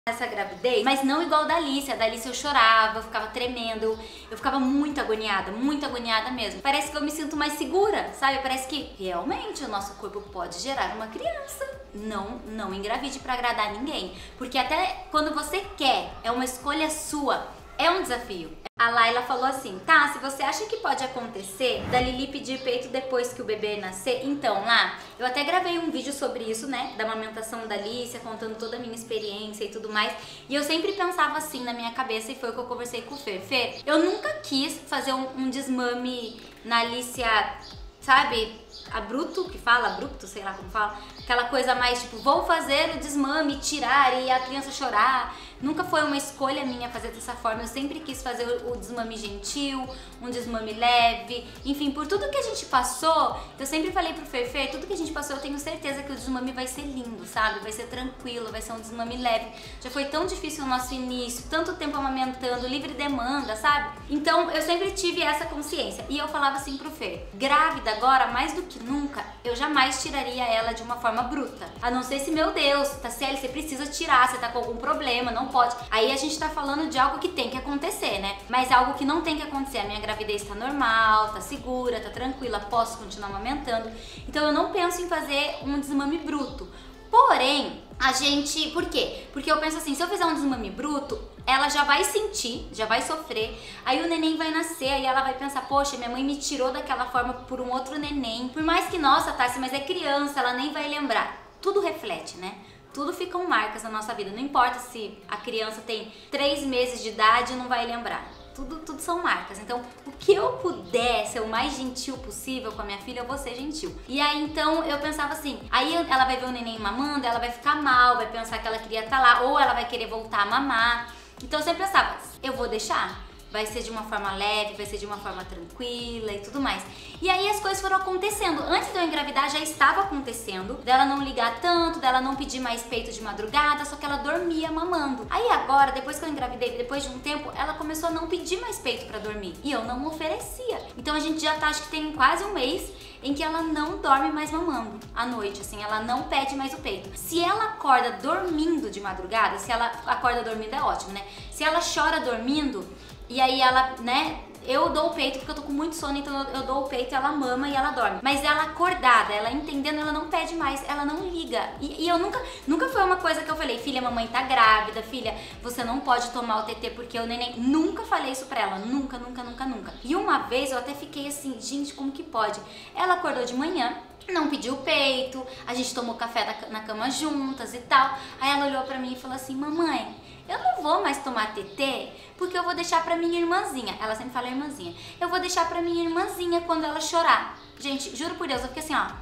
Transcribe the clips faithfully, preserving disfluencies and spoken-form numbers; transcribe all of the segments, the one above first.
essa gravidez, mas não igual da Alice. A da Alice eu chorava, eu ficava tremendo, eu, eu ficava muito agoniada, muito agoniada mesmo. Parece que eu me sinto mais segura, sabe? Parece que realmente o nosso corpo pode gerar uma criança. Não, não engravide pra agradar ninguém, porque até quando você quer, é uma escolha sua, é um desafio. A Laila falou assim, tá, se você acha que pode acontecer da Lili pedir peito depois que o bebê nascer, então lá, eu até gravei um vídeo sobre isso, né, da amamentação da Alicia, contando toda a minha experiência e tudo mais, e eu sempre pensava assim na minha cabeça, e foi o que eu conversei com o Fer. Fer, eu nunca quis fazer um, um desmame na Alicia, sabe, abrupto, que fala, abrupto, sei lá como fala, aquela coisa mais tipo, vou fazer o desmame, tirar e a criança chorar. Nunca foi uma escolha minha fazer dessa forma, eu sempre quis fazer o desmame gentil, um desmame leve, enfim, por tudo que a gente passou, eu sempre falei pro Fefe, tudo que a gente passou eu tenho certeza que o desmame vai ser lindo, sabe? Vai ser tranquilo, vai ser um desmame leve. Já foi tão difícil o nosso início, tanto tempo amamentando, livre demanda, sabe? Então eu sempre tive essa consciência e eu falava assim pro Fê, grávida agora, mais do que nunca, eu jamais tiraria ela de uma forma bruta. A não ser se, meu Deus, Tassiele, você precisa tirar, você tá com algum problema, não pode. Aí a gente tá falando de algo que tem que acontecer, né? Mas algo que não tem que acontecer. A minha gravidez tá normal, tá segura, tá tranquila, posso continuar amamentando. Então eu não penso em fazer um desmame bruto. Porém, a gente... Por quê? Porque eu penso assim, se eu fizer um desmame bruto, ela já vai sentir, já vai sofrer, aí o neném vai nascer, aí ela vai pensar, poxa, minha mãe me tirou daquela forma por um outro neném. Por mais que, nossa, Tassi, mas é criança, ela nem vai lembrar. Tudo reflete, né? Tudo ficam marcas na nossa vida, não importa se a criança tem três meses de idade e não vai lembrar. Tudo, tudo são marcas. Então, o que eu puder ser o mais gentil possível com a minha filha, eu vou ser gentil. E aí, então, eu pensava assim, aí ela vai ver o neném mamando, ela vai ficar mal, vai pensar que ela queria estar lá, ou ela vai querer voltar a mamar. Então, eu sempre pensava, eu vou deixar. Vai ser de uma forma leve, vai ser de uma forma tranquila e tudo mais. E aí as coisas foram acontecendo. Antes de eu engravidar já estava acontecendo, dela não ligar tanto, dela não pedir mais peito de madrugada, só que ela dormia mamando. Aí agora, depois que eu engravidei, depois de um tempo, ela começou a não pedir mais peito pra dormir. E eu não oferecia. Então a gente já tá, acho que tem quase um mês em que ela não dorme mais mamando à noite, assim, ela não pede mais o peito. Se ela acorda dormindo de madrugada, se ela acorda dormindo é ótimo, né? Se ela chora dormindo, e aí ela, né, eu dou o peito porque eu tô com muito sono, então eu, eu dou o peito, ela mama e ela dorme. Mas ela acordada, ela entendendo, ela não pede mais, ela não liga. E, e eu nunca, nunca foi uma coisa que eu falei, filha, mamãe tá grávida, filha, você não pode tomar o T T porque o neném... Nunca falei isso pra ela, nunca, nunca, nunca, nunca. E uma vez eu até fiquei assim, gente, como que pode? Ela acordou de manhã, não pediu peito, a gente tomou café na cama juntas e tal. Aí ela olhou pra mim e falou assim, mamãe, eu não vou mais tomar T T porque eu vou deixar pra minha irmãzinha. Ela sempre fala irmãzinha. Eu vou deixar pra minha irmãzinha quando ela chorar. Gente, juro por Deus, eu fiquei assim, ó.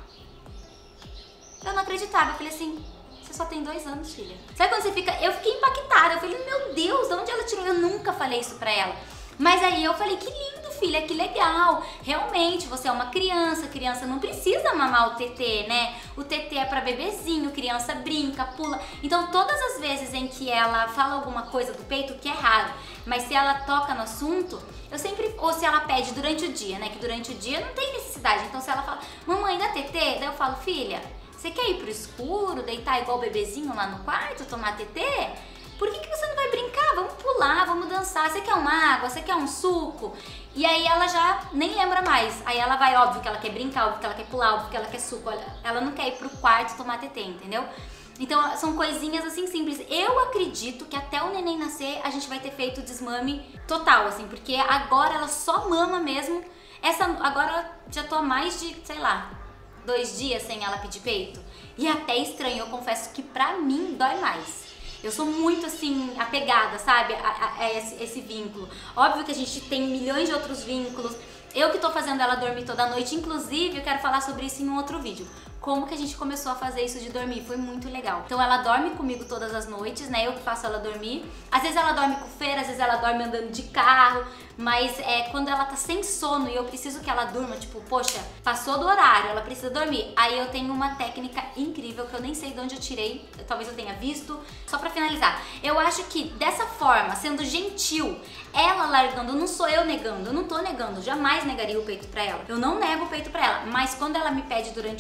Eu não acreditava. Eu falei assim, você só tem dois anos, filha. Sabe quando você fica... Eu fiquei impactada. Eu falei, meu Deus, de onde ela tirou? Eu nunca falei isso pra ela. Mas aí eu falei, que lindo, filha, que legal. Realmente, você é uma criança, criança não precisa mamar o T T, né? O T T é pra bebezinho, criança brinca, pula. Então, todas as vezes em que ela fala alguma coisa do peito, que é raro, mas se ela toca no assunto, eu sempre... Ou se ela pede durante o dia, né? Que durante o dia não tem necessidade. Então, se ela fala, mamãe, dá T T? Daí eu falo, filha, você quer ir pro escuro, deitar igual o bebezinho lá no quarto, tomar T T? Por que que você não vai brincar? Vamos pular, vamos dançar. Você quer uma água? Você quer um suco? E aí ela já nem lembra mais. Aí ela vai, óbvio que ela quer brincar, óbvio que ela quer pular, óbvio que ela quer suco. Ela não quer ir pro quarto tomar T T, entendeu? Então são coisinhas assim simples. Eu acredito que até o neném nascer a gente vai ter feito o desmame total, assim. Porque agora ela só mama mesmo. Essa, agora já tô há mais de, sei lá, dois dias sem ela pedir peito. E até estranho, eu confesso que pra mim dói mais. Eu sou muito, assim, apegada, sabe, a, a, a esse, esse vínculo. Óbvio que a gente tem milhões de outros vínculos. Eu que tô fazendo ela dormir toda noite, inclusive, eu quero falar sobre isso em um outro vídeo. Como que a gente começou a fazer isso de dormir, foi muito legal. Então ela dorme comigo todas as noites, né, eu que faço ela dormir. Às vezes ela dorme com o Fer, às vezes ela dorme andando de carro, mas é quando ela tá sem sono e eu preciso que ela durma, tipo, poxa, passou do horário, ela precisa dormir. Aí eu tenho uma técnica incrível que eu nem sei de onde eu tirei, talvez eu tenha visto. Só pra finalizar, eu acho que dessa forma, sendo gentil, ela largando, não sou eu negando, eu não tô negando, jamais negaria o peito pra ela. Eu não nego o peito pra ela, mas quando ela me pede durante o dia,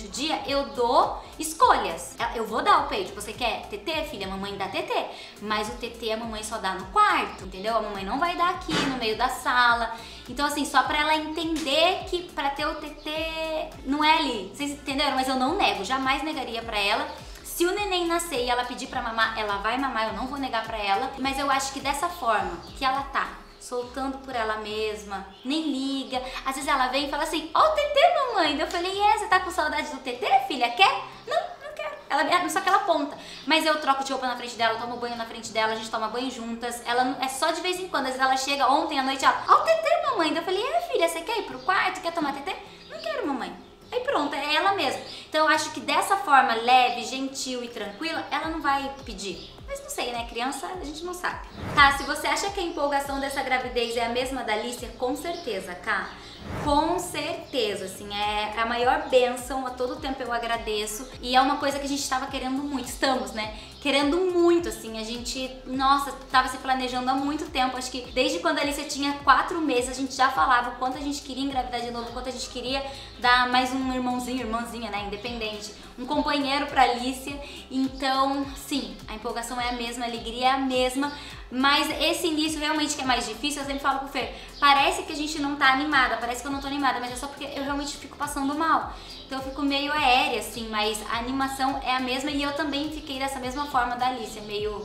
eu dou escolhas. Eu vou dar o peito. Você quer tetê, filha? A mamãe dá tetê. Mas o tetê a mamãe só dá no quarto, entendeu? A mamãe não vai dar aqui no meio da sala. Então assim, só pra ela entender que pra ter o tetê não é ali. Vocês entenderam? Mas eu não nego, jamais negaria pra ela. Se o neném nascer e ela pedir pra mamar, ela vai mamar, eu não vou negar pra ela. Mas eu acho que dessa forma que ela tá, soltando por ela mesma, nem liga. Às vezes ela vem e fala assim, ó o tetê, mamãe. Eu falei, é, você tá com saudade do tetê, filha? Quer? Não, não quero. Ela, só que ela aponta. Mas eu troco de roupa na frente dela, eu tomo banho na frente dela, a gente toma banho juntas. Ela é só de vez em quando. Às vezes ela chega ontem à noite, ela, ó o tetê, mamãe. Eu falei, é, filha, você quer ir pro quarto? Quer tomar tetê? Não quero, mamãe. Aí pronto, é ela mesma. Então eu acho que dessa forma leve, gentil e tranquila, ela não vai pedir. Mas não sei, né? Criança, a gente não sabe. Tá, se você acha que a empolgação dessa gravidez é a mesma da Alicia, com certeza, Cá. Com certeza, assim, é a maior bênção, a todo tempo eu agradeço. E é uma coisa que a gente estava querendo muito, estamos, né? Querendo muito, assim, a gente, nossa, tava se planejando há muito tempo. Acho que desde quando a Alicia tinha quatro meses, a gente já falava o quanto a gente queria engravidar de novo, o quanto a gente queria dar mais um irmãozinho, irmãzinha, né, independente, um companheiro pra Alicia. Então, sim, a empolgação é a mesma, a alegria é a mesma. Mas esse início realmente que é mais difícil, eu sempre falo pro Fer, parece que a gente não tá animada, parece que eu não tô animada, mas é só porque eu realmente fico passando mal. Então eu fico meio aérea, assim, mas a animação é a mesma e eu também fiquei dessa mesma forma da Alicia, meio,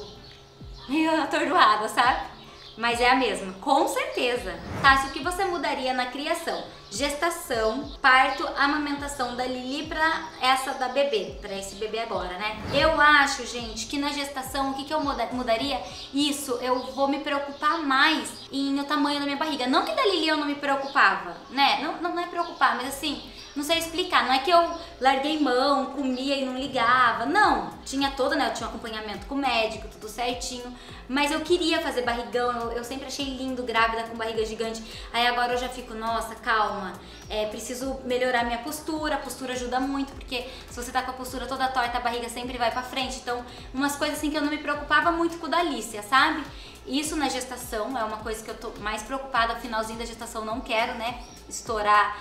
meio atordoada, sabe? Mas é a mesma, com certeza. Tá, o que você mudaria na criação? Gestação, parto, amamentação da Lili pra essa da bebê, pra esse bebê agora, né? Eu acho, gente, que na gestação, o que, que eu muda mudaria? Isso, eu vou me preocupar mais em o tamanho da minha barriga. Não que da Lili eu não me preocupava, né? Não, não, não é preocupar, mas assim, não sei explicar. Não é que eu larguei mão, comia e não ligava. Não, tinha todo, né? Eu tinha um acompanhamento com o médico, tudo certinho. Mas eu queria fazer barrigão, eu, eu sempre achei lindo grávida com barriga gigante. Aí agora eu já fico, nossa, calma, é, preciso melhorar minha postura. A postura ajuda muito, porque se você tá com a postura toda torta, a barriga sempre vai pra frente. Então, umas coisas assim que eu não me preocupava muito com o da Alicia, sabe? Isso na gestação é uma coisa que eu tô mais preocupada. No finalzinho da gestação não quero, né, estourar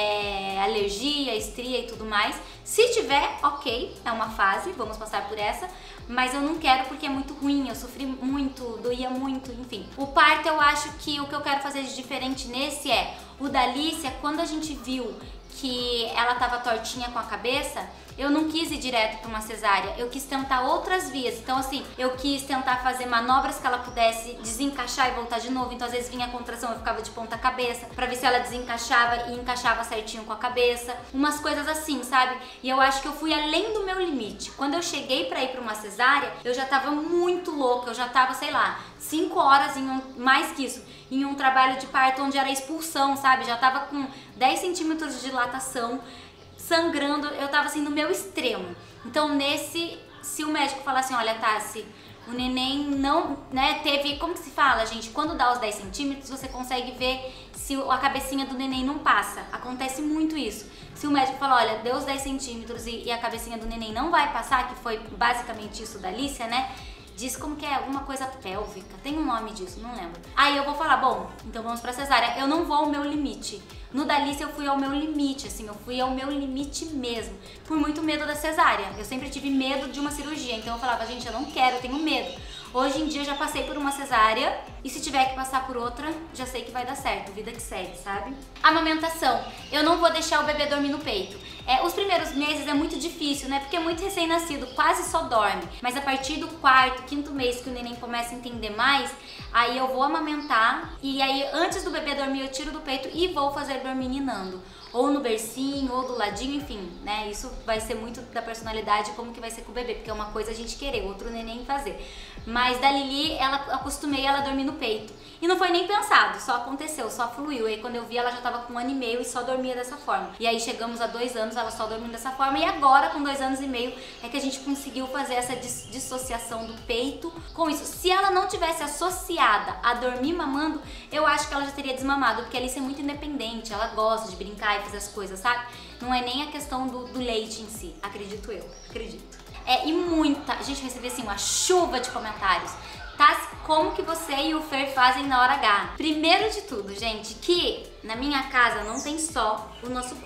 é, alergia, estria e tudo mais. Se tiver, ok, é uma fase, vamos passar por essa. Mas eu não quero porque é muito ruim, eu sofri muito, doía muito, enfim. O parto, eu acho que o que eu quero fazer de diferente nesse é, o da Alicia, quando a gente viu que ela tava tortinha com a cabeça, eu não quis ir direto pra uma cesárea, eu quis tentar outras vias. Então assim, eu quis tentar fazer manobras que ela pudesse desencaixar e voltar de novo. Então às vezes vinha a contração, eu ficava de ponta cabeça pra ver se ela desencaixava e encaixava certinho com a cabeça. Umas coisas assim, sabe? E eu acho que eu fui além do meu limite. Quando eu cheguei pra ir pra uma cesárea, eu já tava muito louca, eu já tava, sei lá, cinco horas, em um, mais que isso, em um trabalho de parto onde era expulsão, sabe? Já tava com dez centímetros de dilatação, sangrando, eu tava assim no meu extremo. Então nesse, se o médico falar assim, olha, Tassi, o neném não, né, teve, como que se fala, gente? Quando dá os dez centímetros, você consegue ver se a cabecinha do neném não passa. Acontece muito isso. Se o médico falar, olha, deu os dez centímetros e, e a cabecinha do neném não vai passar, que foi basicamente isso da Alicia, né? Diz como que é, alguma coisa pélvica, tem um nome disso, não lembro. Aí eu vou falar, bom, então vamos pra cesárea. Eu não vou ao meu limite. No da Alicia eu fui ao meu limite, assim, eu fui ao meu limite mesmo. Por muito medo da cesárea. Eu sempre tive medo de uma cirurgia, então eu falava, gente, eu não quero, eu tenho medo. Hoje em dia eu já passei por uma cesárea e se tiver que passar por outra, já sei que vai dar certo, vida que segue, sabe? Amamentação. Eu não vou deixar o bebê dormir no peito. É, os primeiros meses é muito difícil, né? Porque é muito recém-nascido, quase só dorme. Mas a partir do quarto, quinto mês que o neném começa a entender mais, aí eu vou amamentar e aí antes do bebê dormir eu tiro do peito e vou fazer dormir ninando. Ou no bercinho, ou do ladinho, enfim, né? Isso vai ser muito da personalidade, como que vai ser com o bebê, porque é uma coisa a gente querer, outro neném fazer. Mas da Lili, ela acostumei ela a dormir no peito. E não foi nem pensado, só aconteceu, só fluiu. Aí quando eu vi, ela já tava com um ano e meio e só dormia dessa forma. E aí chegamos a dois anos, ela só dormindo dessa forma. E agora, com dois anos e meio, é que a gente conseguiu fazer essa dis dissociação do peito com isso. Se ela não tivesse associada a dormir mamando, eu acho que ela já teria desmamado, porque a Alice é muito independente, ela gosta de brincar e fazer as coisas, sabe? Não é nem a questão do, do leite em si, acredito eu, acredito. É, e muita, a gente recebeu assim uma chuva de comentários. Tá, como que você e o Fer fazem na hora H? Primeiro de tudo, gente, que na minha casa não tem só o nosso quarto.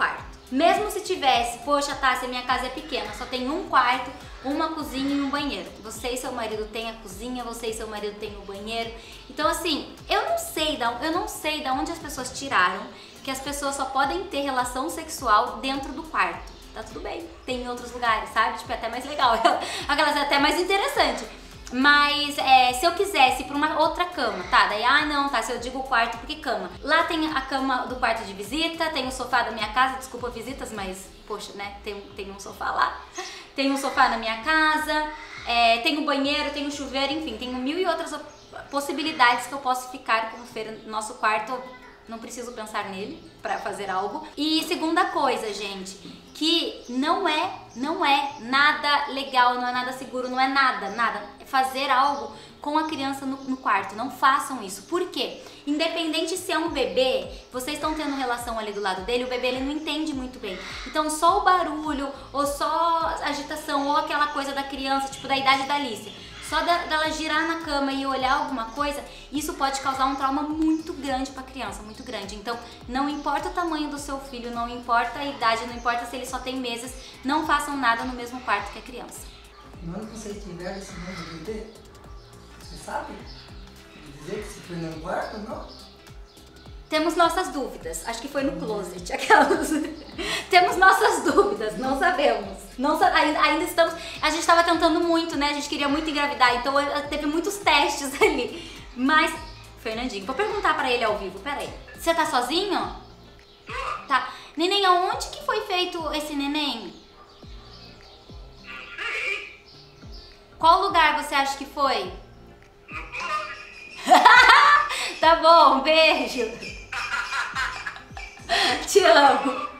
Mesmo se tivesse, poxa, Tássia, minha casa é pequena, só tem um quarto, uma cozinha e um banheiro. Você e seu marido têm a cozinha, você e seu marido têm o banheiro. Então assim, eu não sei, da, eu não sei da onde as pessoas tiraram que as pessoas só podem ter relação sexual dentro do quarto. Tá tudo bem, tem em outros lugares, sabe? Tipo, é até mais legal, aquelas é até mais interessante. Mas é, se eu quisesse ir pra uma outra cama, tá? Daí, ah não, tá, se eu digo quarto, porque cama? Lá tem a cama do quarto de visita, tem o sofá da minha casa, desculpa visitas, mas, poxa, né, tem, tem um sofá lá. Tem um sofá na minha casa, é, tem o banheiro, tem o chuveiro, enfim, tem mil e outras possibilidades que eu posso ficar como feira no nosso quarto. Não preciso pensar nele pra fazer algo. E segunda coisa, gente, que não é, não é nada legal, não é nada seguro, não é nada, nada. É fazer algo com a criança no, no quarto. Não façam isso. Por quê? Independente se é um bebê, vocês estão tendo relação ali do lado dele, o bebê ele não entende muito bem. Então só o barulho, ou só a agitação, ou aquela coisa da criança, tipo da idade da Alice, só dela girar na cama e olhar alguma coisa, isso pode causar um trauma muito grande pra criança, muito grande. Então, não importa o tamanho do seu filho, não importa a idade, não importa se ele só tem meses, não façam nada no mesmo quarto que a criança. Quando vocês tiveram esse novo bebê, você sabe dizer que se foi no quarto ou não? Temos nossas dúvidas, acho que foi no closet, aquelas. Temos nossas dúvidas, não sabemos. Não, ainda, ainda estamos. A gente estava tentando muito, né? A gente queria muito engravidar, então teve muitos testes ali. Mas, Fernandinho, vou perguntar pra ele ao vivo, peraí. Você tá sozinho? Tá. Neném, aonde que foi feito esse neném? Qual lugar você acha que foi? Tá bom, beijo. Te amo.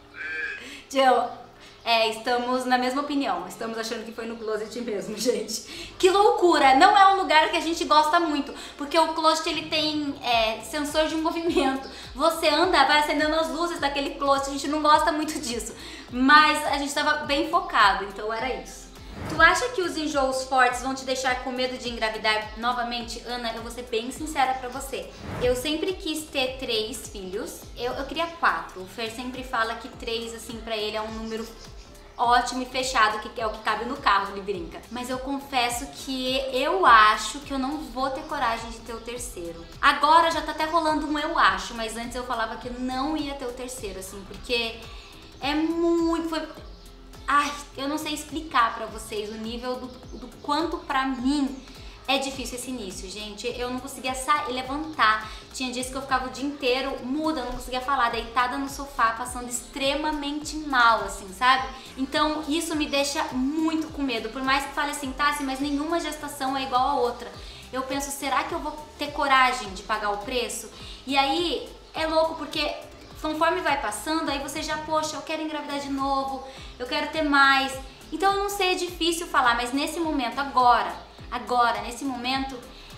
Te amo. É, estamos na mesma opinião. Estamos achando que foi no closet mesmo, gente. Que loucura! Não é um lugar que a gente gosta muito, porque o closet ele tem é, sensor de movimento. Você anda, vai acendendo as luzes daquele closet. A gente não gosta muito disso. Mas a gente estava bem focado, então era isso. Tu acha que os enjoos fortes vão te deixar com medo de engravidar novamente? Ana, eu vou ser bem sincera pra você. Eu sempre quis ter três filhos. Eu, eu queria quatro. O Fer sempre fala que três, assim, pra ele é um número ótimo e fechado, que é o que cabe no carro, ele brinca. Mas eu confesso que eu acho que eu não vou ter coragem de ter o terceiro. Agora já tá até rolando um eu acho, mas antes eu falava que eu não ia ter o terceiro, assim, porque é muito... Foi... Ai, eu não sei explicar pra vocês o nível do, do quanto pra mim é difícil esse início, gente. Eu não conseguia sair, levantar. Tinha dias que eu ficava o dia inteiro muda, não conseguia falar, deitada no sofá, passando extremamente mal, assim, sabe? Então isso me deixa muito com medo. Por mais que fale assim, tá, assim, mas nenhuma gestação é igual a outra. Eu penso, será que eu vou ter coragem de pagar o preço? E aí é louco porque... conforme vai passando, aí você já, poxa, eu quero engravidar de novo, eu quero ter mais. Então eu não sei, é difícil falar, mas nesse momento, agora, agora, nesse momento,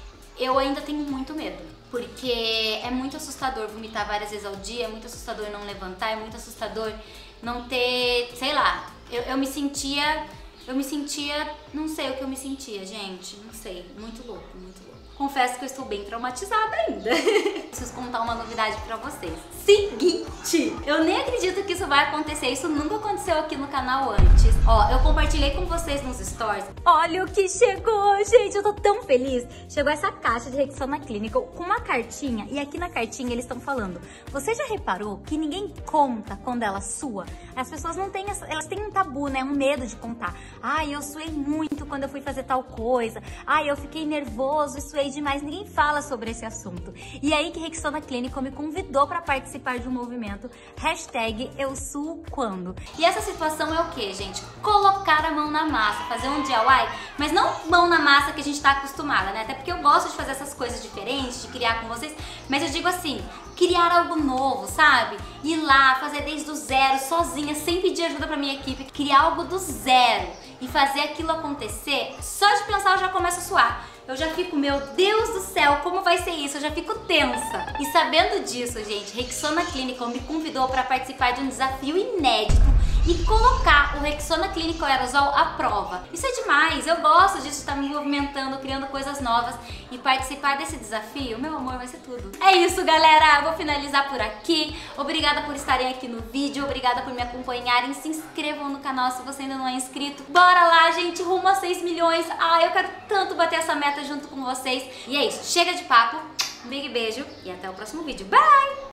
eu ainda tenho muito medo. Porque é muito assustador vomitar várias vezes ao dia, é muito assustador não levantar, é muito assustador não ter, sei lá, eu, eu me sentia, eu me sentia, não sei o que eu me sentia, gente, não sei, muito louco, muito louco. Confesso que eu estou bem traumatizada ainda. Preciso contar uma novidade pra vocês. Seguinte, eu nem acredito que isso vai acontecer. Isso nunca aconteceu aqui no canal antes. Ó, eu compartilhei com vocês nos stories. Olha o que chegou, gente. Eu tô tão feliz. Chegou essa caixa de Rexona Clinical com uma cartinha. E aqui na cartinha eles estão falando: você já reparou que ninguém conta quando ela sua? As pessoas não têm, elas têm um tabu, né? Um medo de contar. Ai, eu suei muito quando eu fui fazer tal coisa. Ai, eu fiquei nervoso e suei demais, ninguém fala sobre esse assunto. E aí que Rexona Clinical me convidou para participar de um movimento hashtag Eu Suo Quando. E essa situação é o que, gente? Colocar a mão na massa, fazer um D I Y, mas não mão na massa que a gente tá acostumada, né? Até porque eu gosto de fazer essas coisas diferentes, de criar com vocês, mas eu digo assim, criar algo novo, sabe? Ir lá, fazer desde o zero, sozinha, sem pedir ajuda pra minha equipe, criar algo do zero e fazer aquilo acontecer, só de pensar eu já começo a suar. Eu já fico, meu Deus do céu, como vai ser isso? Eu já fico tensa. E sabendo disso, gente, Rexona Clinical me convidou para participar de um desafio inédito e colocar o Rexona Clinical Aerosol à prova. Isso é demais, eu gosto disso, estar me movimentando, criando coisas novas e participar desse desafio, meu amor, vai ser tudo. É isso, galera, eu vou finalizar por aqui. Obrigada por estarem aqui no vídeo, obrigada por me acompanharem, se inscrevam no canal se você ainda não é inscrito. Bora lá, gente, rumo a seis milhões. Ah, eu quero tanto bater essa meta junto com vocês. E é isso, chega de papo, um big beijo e até o próximo vídeo. Bye!